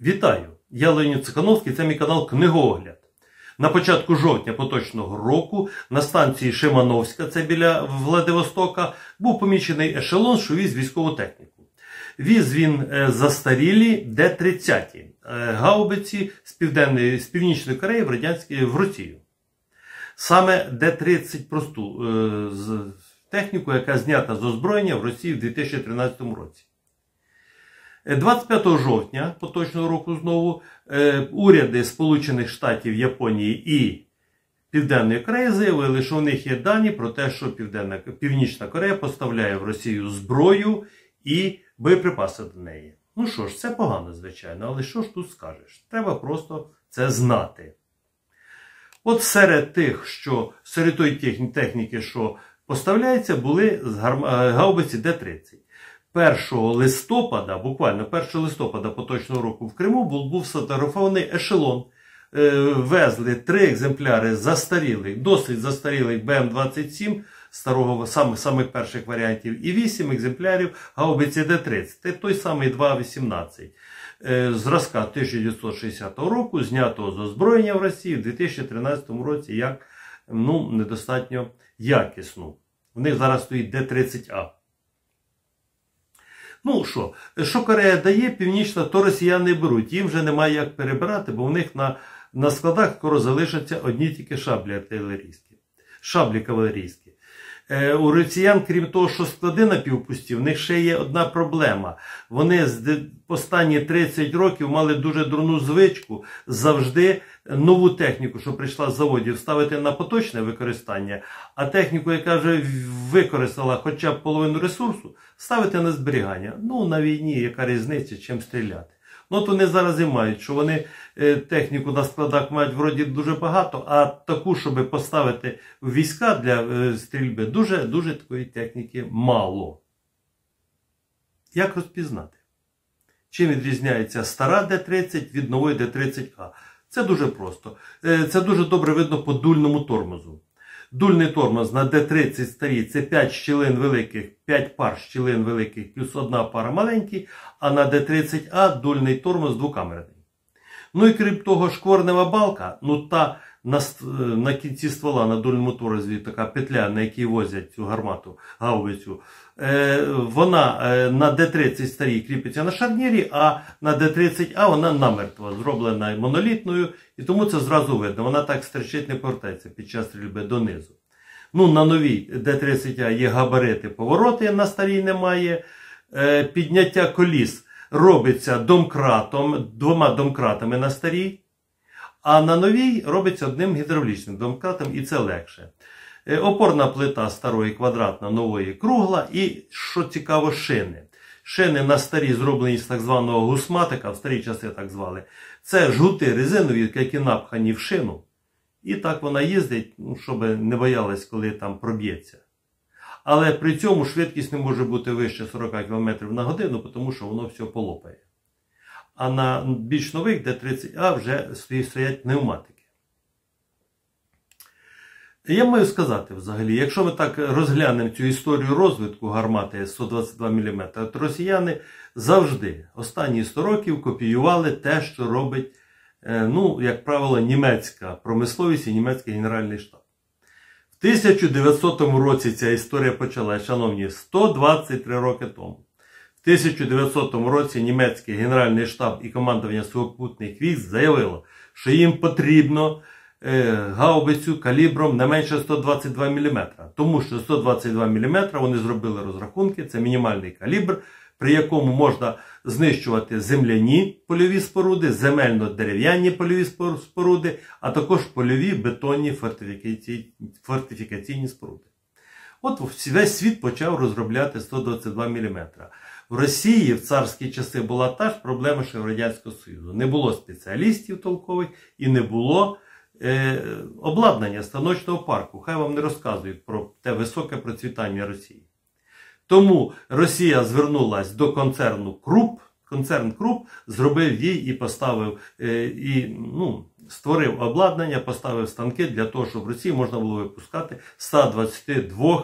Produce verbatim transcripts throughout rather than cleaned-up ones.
Вітаю! Я Леонід Цикановський, це мій канал Книгоогляд. На початку жовтня поточного року на станції Шимановська, це біля Владивостока, був помічений ешелон, що віз військову техніку. Віз він застарілі Д тридцять гаубиці з, Південної, з Північної Кореї в, Радянській, в Росію. Саме Д тридцять просту з техніку, яка знята з озброєння в Росії в дві тисячі тринадцятому році. двадцять п'ятого жовтня поточного року знову уряди Сполучених Штатів, Японії і Південної Кореї заявили, що у них є дані про те, що Південна, Північна Корея поставляє в Росію зброю і боєприпаси до неї. Ну що ж, це погано, звичайно, але що ж тут скажеш? Треба просто це знати. От серед тих, що серед тої техніки, що поставляється, були гаубиці Д тридцять. першого листопада, буквально першого листопада поточного року в Криму був, був сфотографований ешелон. Е, везли три екземпляри застарілих, досить застарілих Б М двадцять сім, старого, саме, самих перших варіантів, і вісім екземплярів гаубиці Д тридцять, той самий два вісімнадцять. Е, зразка тисяча дев'ятсот шістдесятого року, знятого з озброєння в Росії в дві тисячі тринадцятому році як ну, недостатньо якісну. В них зараз стоїть Д тридцять А. Ну що, що Корея дає, Північна, то росіяни беруть. Їм вже немає як перебирати, бо в них на, на складах скоро залишаться одні тільки шаблі артилерійські, шаблі кавалерійські. Е, у росіян, крім того, що склади напівпусті, в них ще є одна проблема. Вони з останні тридцять років мали дуже дурну звичку завжди нову техніку, що прийшла з заводів, ставити на поточне використання, а техніку, яка вже використала хоча б половину ресурсу, ставити на зберігання. Ну, на війні яка різниця, чим стріляти. Ну, от вони зараз і мають, що вони е, техніку на складах мають вроді дуже багато, а таку, щоб поставити в війська для е, стрільби, дуже-дуже такої техніки мало. Як розпізнати? Чим відрізняється стара Д тридцять від нової Д тридцять А? Це дуже просто. Е, це дуже добре видно по дульному тормозу. Дульний тормоз на Д тридцять старій – це п'ять щілин великих, п'ять пар щілин великих плюс одна пара маленьких, а на Д тридцять А дульний тормоз двокамерний. Ну і крім того, шкворнева балка, ну та на, на кінці ствола на дульному тормозі така петля, на якій возять цю гармату, гаубицю, е, вона е, на Д тридцять старій кріпиться на шарнірі, а на Д тридцять А вона намертво, зроблена монолітною, і тому це зразу видно. Вона так стрічить, не повертається під час стрільби донизу. Ну, на новій Д тридцять А є габарити, повороти, на старій немає. Е, підняття коліс робиться домкратом, двома домкратами на старій, а на новій робиться одним гідравлічним домкратом, і це легше. Е, опорна плита старої квадратна, нової кругла, і, що цікаво, шини. Шини на старі зроблені з так званого гусматика, в старі часи так звали. Це жгути резинові, які напхані в шину. І так вона їздить, ну, щоб не боялась, коли там проб'ється. Але при цьому швидкість не може бути вище сорок кілометрів на годину, тому що воно все полопає. А на більш нових Д тридцять А вже стоять пневматики. Я маю сказати взагалі, якщо ми так розглянемо цю історію розвитку гармати сто двадцять два міліметри, то росіяни завжди останні сто років копіювали те, що робить, ну, як правило, німецька промисловість і німецький генеральний штаб. В тисяча дев'ятсотому році ця історія почалася, шановні, сто двадцять три роки тому. В тисяча дев'ятсотому році німецький генеральний штаб і командування сухопутних військ заявило, що їм потрібно е, гаубицю калібром не менше сто двадцять два міліметри. Тому що сто двадцять два міліметри вони зробили розрахунки, це мінімальний калібр, при якому можна знищувати земляні польові споруди, земельно-дерев'яні польові споруди, а також польові бетонні фортифікаційні, фортифікаційні споруди. От весь світ почав розробляти сто двадцять два міліметри. В Росії в царські часи була та ж проблема, що в Радянського Союзу. Не було спеціалістів толкових і не було е, обладнання станочного парку. Хай вам не розказують про те високе процвітання Росії. Тому Росія звернулася до концерну Круп. Концерн Круп зробив їй і поставив, е, і, ну, створив обладнання, поставив станки для того, щоб в Росії можна було випускати сто двадцять два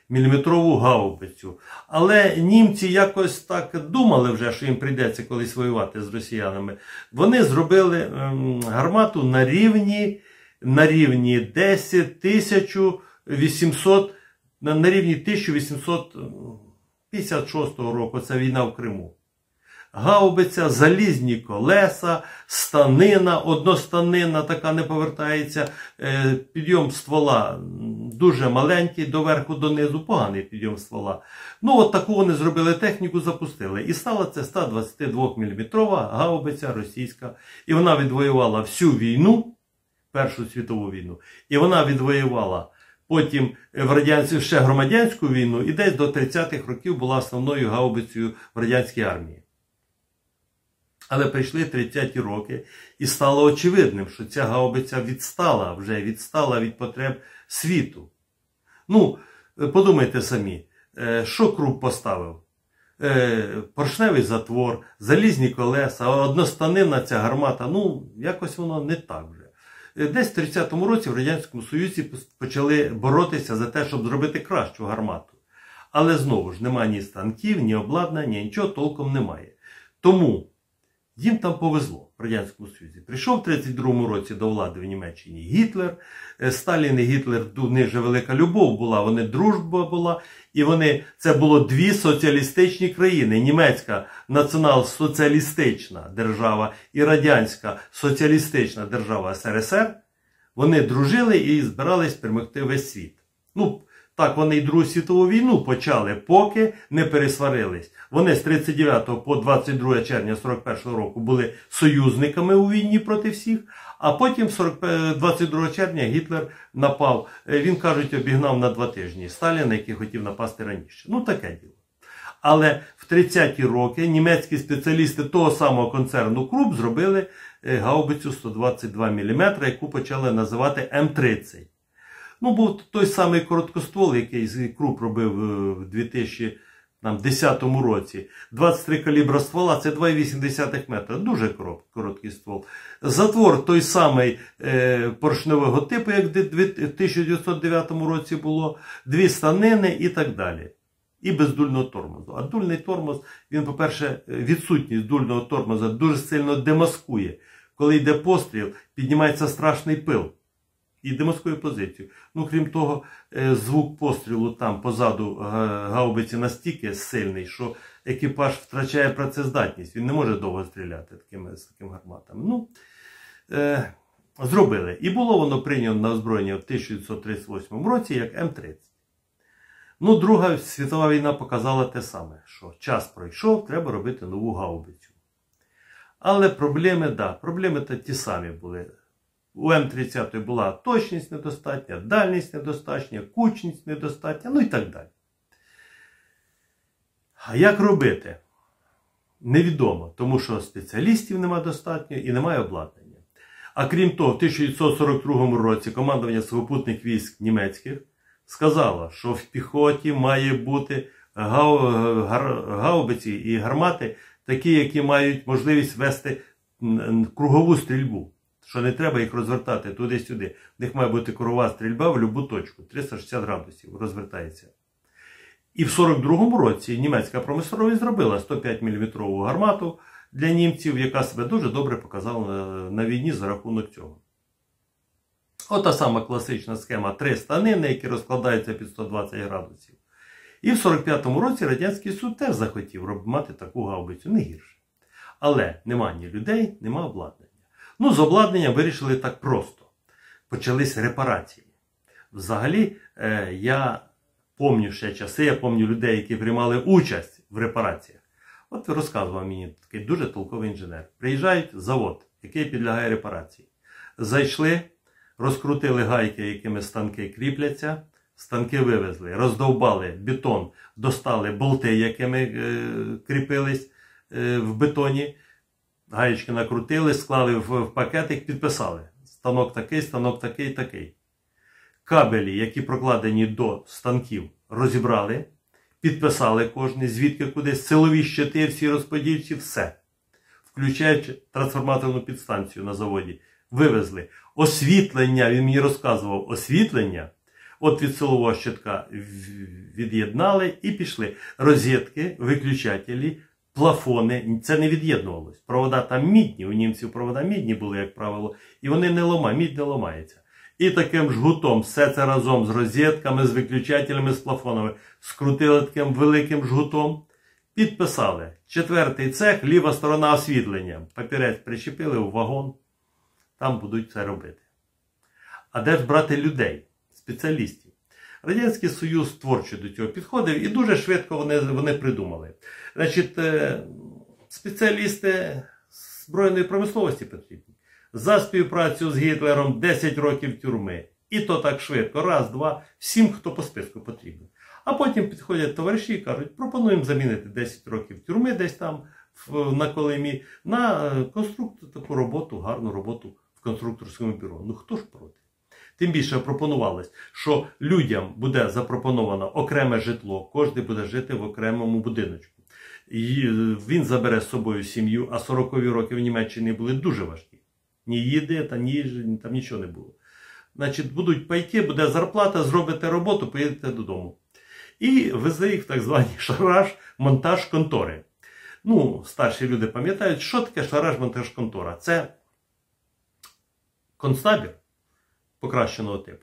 міліметрову гаубицю. Але німці якось так думали вже, що їм прийдеться колись воювати з росіянами. Вони зробили ем, гармату на рівні, на рівні десь тисяча вісімсот, на рівні тисяча вісімсот п'ятдесят шостого року, це війна в Криму. Гаубиця, залізні колеса, станина, одностанина така не повертається, підйом ствола дуже маленький, доверху донизу, поганий підйом ствола. Ну от таку вони зробили техніку, запустили. І стала це сто двадцятидвоміліметрова гаубиця російська. І вона відвоювала всю війну, Першу світову війну, і вона відвоювала потім в радянську, ще громадянську війну, і десь до тридцятих років була основною гаубицею в радянській армії. Але прийшли тридцяті роки, і стало очевидним, що ця гаубиця відстала, вже відстала від потреб світу. Ну, подумайте самі, що Круп поставив? Поршневий затвор, залізні колеса, одностанинна ця гармата, ну, якось воно не так вже. Десь в тридцятому році в Радянському Союзі почали боротися за те, щоб зробити кращу гармату. Але знову ж немає ні станків, ні обладнання, нічого толком немає. Тому їм там повезло в Радянському Союзі. Прийшов в тридцять другому році до влади в Німеччині Гітлер. Сталін і Гітлер, у них же велика любов була, вони дружба була. І вони, це було дві соціалістичні країни. Німецька націонал-соціалістична держава і радянська соціалістична держава ес ер ес ер. Вони дружили і збирались перемогти весь світ. Ну, так вони і Другу світову війну почали, поки не пересварились. Вони з тридцять дев'ятого по двадцять друге червня сорок першого року були союзниками у війні проти всіх, а потім двадцять другого червня Гітлер напав, він, кажуть, обігнав на два тижні Сталіна, який хотів напасти раніше. Ну, таке діло. Але в тридцяті роки німецькі спеціалісти того самого концерну Круп зробили гаубицю сто двадцять два міліметри, яку почали називати ем тридцять. Ну, був той самий короткоствол, який Круп робив в дві тисячі десятому році. двадцять три калібра ствола, це два цілих вісім десятих метра. Дуже короткий ствол. Затвор той самий е, поршневого типу, як в тисяча дев'ятсот дев'ятому році було. Дві станини і так далі. І без дульного тормозу. А дульний тормоз, він, по-перше, відсутність дульного тормоза дуже сильно демаскує. Коли йде постріл, піднімається страшний пил. І демаскує позицію. Ну, крім того, звук пострілу там позаду гаубиці настільки сильний, що екіпаж втрачає працездатність. Він не може довго стріляти такими, з такими гарматами. Ну, е, зробили. І було воно прийнято на озброєння в тисяча дев'ятсот тридцять восьмому році як ем тридцять. Ну, Друга світова війна показала те саме, що час пройшов, треба робити нову гаубицю. Але проблеми, да, проблеми то ті самі були. У ем тридцять була точність недостатня, дальність недостатня, кучність недостатня, ну і так далі. А як робити? Невідомо, тому що спеціалістів немає достатньо і немає обладнання. А крім того, в тисяча дев'ятсот сорок другому році командування сухопутних військ німецьких сказало, що в піхоті має бути гаубиці і гармати, такі, які мають можливість вести кругову стрільбу. Що не треба їх розвертати туди-сюди. В них має бути кругова стрільба в будь-яку точку. триста шістдесят градусів розвертається. І в сорок другому році німецька промисловість зробила сто п'ять міліметрову гармату для німців, яка себе дуже добре показала на, на війні за рахунок цього. Ота сама класична схема. Три станини, які розкладаються під сто двадцять градусів. І в сорок п'ятому році Радянський Суд теж захотів мати таку гаубицю, не гірше. Але нема ні людей, нема обладнання. Ну, з обладнанням вирішили так просто. Почались репарації. Взагалі, е, я пам'ятаю ще часи, я пам'ятаю людей, які приймали участь в репараціях. От розказував мені такий дуже толковий інженер. Приїжджають завод, який підлягає репарації. Зайшли, розкрутили гайки, якими станки кріпляться, станки вивезли, роздовбали бетон, достали болти, якими е, кріпились е, в бетоні, гаєчки накрутили, склали в, в пакетик, підписали. Станок такий, станок такий, такий. Кабелі, які прокладені до станків, розібрали, підписали кожний, звідки кудись, силові щити, всі розподільці, все. Включаючи трансформаторну підстанцію на заводі. Вивезли. Освітлення, він мені розказував, освітлення От від силового щитка від'єднали і пішли. Розетки, виключателі, плафони, це не від'єднувалось. Провода там мідні, у німців провода мідні були, як правило, і вони не ламають, мідь не ламається. І таким жгутом, все це разом з розетками, з виключателями, з плафонами, скрутили таким великим жгутом, підписали. Четвертий цех, ліва сторона освітлення. Папірець причепили в вагон, там будуть це робити. А де ж брати людей, спеціалістів? Радянський Союз творчо до цього підходив і дуже швидко вони, вони придумали. Значить, спеціалісти збройної промисловості потрібні. За співпрацю з Гітлером десять років тюрми. І то так швидко. Раз, два, всім, хто по списку потрібен. А потім підходять товариші і кажуть, пропонуємо замінити десять років тюрми десь там на Колимі на конструктор, таку роботу, гарну роботу в конструкторському бюро. Ну хто ж проти? Тим більше пропонувалось, що людям буде запропоновано окреме житло, кожен буде жити в окремому будиночку. І він забере з собою сім'ю, а сорокові роки в Німеччині були дуже важкі. Ні їди, та ні їжі, там нічого не було. Значить, будуть пайки, буде зарплата, зробите роботу, поїдете додому. І везли їх в так звані шараж-монтаж контори. Ну, старші люди пам'ятають, що таке шараж-монтаж контора. Це концтабір покращеного типу,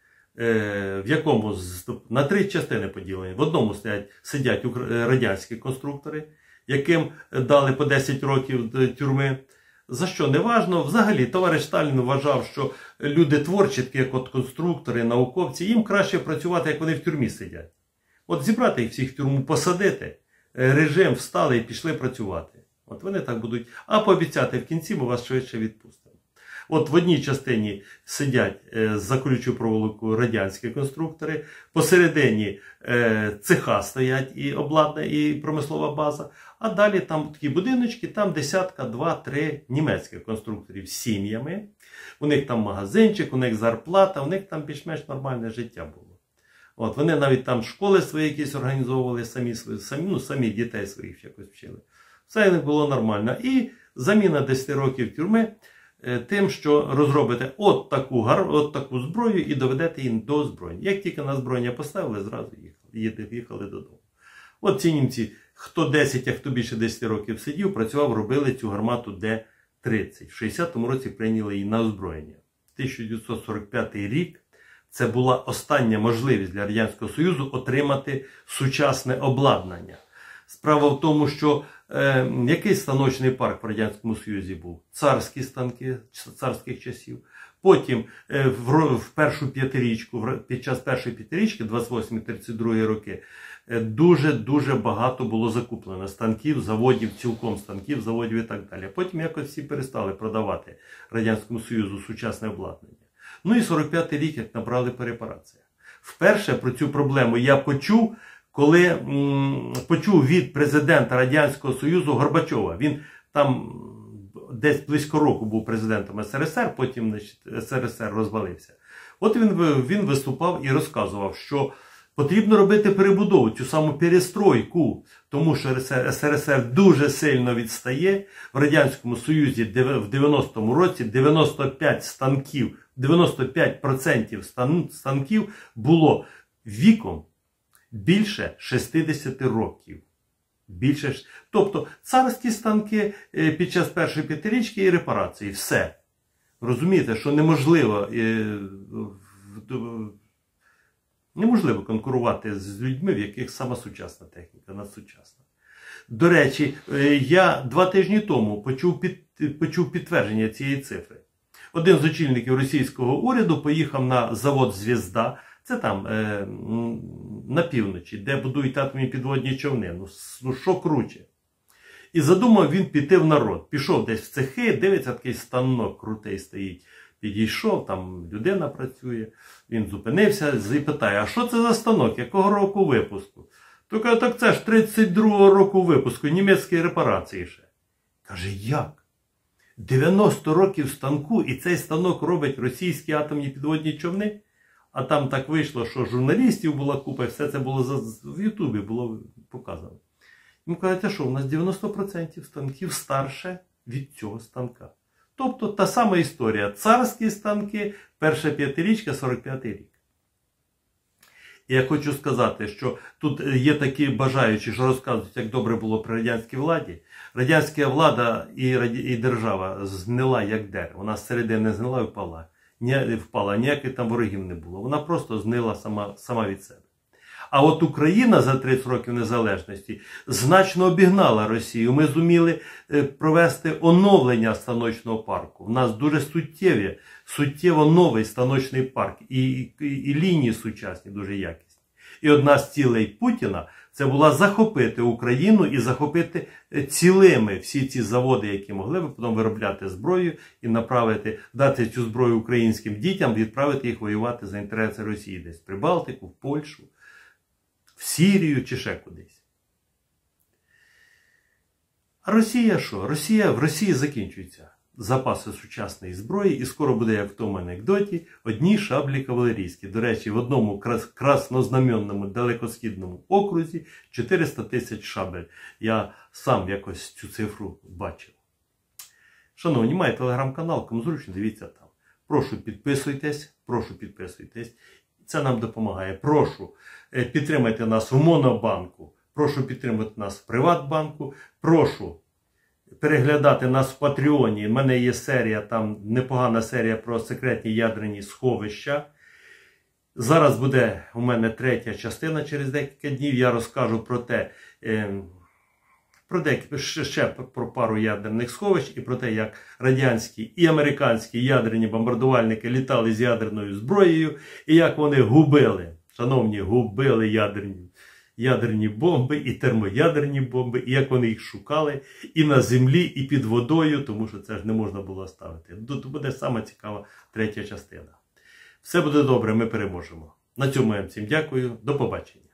в якому на три частини поділені. В одному сидять, сидять радянські конструктори, яким дали по десять років тюрми. За що? Неважно. Взагалі, товариш Сталін вважав, що люди творчі, такі як от конструктори, науковці, їм краще працювати, як вони в тюрмі сидять. От зібрати їх всіх в тюрму, посадити, режим встали і пішли працювати. От вони так будуть. А пообіцяти в кінці ми вас швидше відпустимо. От в одній частині сидять за колючою проволокою радянські конструктори, посередині цеха стоять і обладнання, і промислова база, а далі там такі будиночки, там десятка, два, три німецьких конструкторів з сім'ями. У них там магазинчик, у них зарплата, у них там більш-менш нормальне життя було. От, вони навіть там школи свої якісь організовували, самі, самі, ну, самі дітей своїх якось вчили. Все не було нормально. І заміна десять років тюрми тим, що розробите от таку, от таку зброю і доведете її до озброєння. Як тільки на озброєння поставили, зразу їхали, їхали додому. От ці німці, хто десять, а хто більше десять років сидів, працював, робили цю гармату Д тридцять. В шістдесятому році прийняли її на озброєння. тисяча дев'ятсот сорок п'ятий рік це була остання можливість для Радянського Союзу отримати сучасне обладнання. Справа в тому, що е, який станочний парк в Радянському Союзі був? Царські станки царських часів. Потім е, в, в першу п'ятирічку, під час першої п'ятирічки, двадцять восьмий тридцять другий роки, дуже-дуже багато було закуплено станків, заводів, цілком станків, заводів і так далі. Потім якось всі перестали продавати Радянському Союзу сучасне обладнання. Ну і сорок п'ятий рік, як набрали по репараціях. Вперше про цю проблему я почув, коли м, почув від президента Радянського Союзу Горбачова. Він там десь близько року був президентом ес ер ес ер, потім значить, ес ер ес ер розвалився. От він, він виступав і розказував, що потрібно робити перебудову, цю саму перестройку, тому що ес ер ес ер дуже сильно відстає. В Радянському Союзі в дев'яностому році дев'яносто п'ять станків, дев'яносто п'ять відсотків станків було віком більше шістдесят років. Більше, тобто царські станки під час першої п'ятирічки і репарації. Все. Розумієте, що неможливо, неможливо конкурувати з людьми, в яких сама сучасна техніка, надсучасна. До речі, я два тижні тому почув, під, почув підтвердження цієї цифри. Один з очільників російського уряду поїхав на завод «Звізда», це там, е, на півночі, де будують атомні підводні човни. Ну, ну, що круче. І задумав він піти в народ. Пішов десь в цехи, дивиться, такий станок крутий стоїть. Підійшов, там людина працює. Він зупинився і питає, а що це за станок, якого року випуску? То каже, так це ж тридцять другого року випуску, німецькі репарації ще. Каже, як? дев'яносто років станку, і цей станок робить російські атомні підводні човни? А там так вийшло, що журналістів була купа, і все це було в Ютубі було показано. Йому кажуть, що у нас дев'яносто відсотків станків старше від цього станка. Тобто та сама історія. Царські станки, перша п'ятирічка, сорок п'ятий рік. І я хочу сказати, що тут є такі бажаючі, що розказують, як добре було при радянській владі. Радянська влада і, раді... і держава згнила як дерево. Вона зсередини не згнила і впала. Ні, впала, ніяких там ворогів не було. Вона просто згнила сама, сама від себе. А от Україна за тридцять років незалежності значно обігнала Росію. Ми зуміли провести оновлення станочного парку. У нас дуже суттєві, суттєво новий станочний парк. І, і, і лінії сучасні, дуже якісні. І одна з цілей Путіна – це була захопити Україну і захопити цілими всі ці заводи, які могли б потім виробляти зброю і направити, дати цю зброю українським дітям, відправити їх воювати за інтереси Росії десь в Прибалтику, в Польщу, в Сірію чи ще кудись. А Росія що? Росія, в Росії закінчуються запаси сучасної зброї і скоро буде, як в тому анекдоті, одні шаблі кавалерійські. До речі, в одному крас краснознаменному далекосхідному окрузі чотириста тисяч шабель. Я сам якось цю цифру бачив. Шановні, має телеграм-канал, кому зручно, дивіться там. Прошу підписуйтесь, прошу підписуйтесь. Це нам допомагає. Прошу підтримайте нас в Монобанку, прошу підтримати нас в Приватбанку, прошу переглядати нас в Патреоні. У мене є серія, там непогана серія про секретні ядерні сховища. Зараз буде у мене третя частина через декілька днів. Я розкажу про те, про деякі, ще про пару ядерних сховищ і про те, як радянські і американські ядерні бомбардувальники літали з ядерною зброєю і як вони губили, шановні, губили ядерні, ядерні бомби і термоядерні бомби, і як вони їх шукали і на землі, і під водою, тому що це ж не можна було ставити. Тут буде сама цікава третя частина. Все буде добре, ми переможемо. На цьому я всім дякую, до побачення.